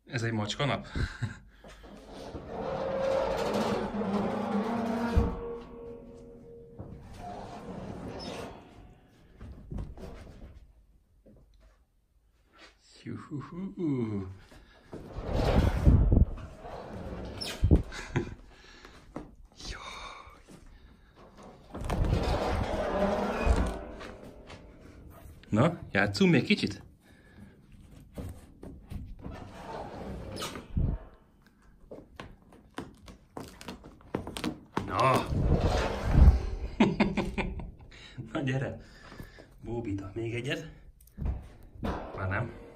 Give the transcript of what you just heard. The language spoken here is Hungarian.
Ez egy macska nap? Juhuhu. Na, játszunk még kicsit? Na! Na gyere! Bóbita, még egyet? Már nem.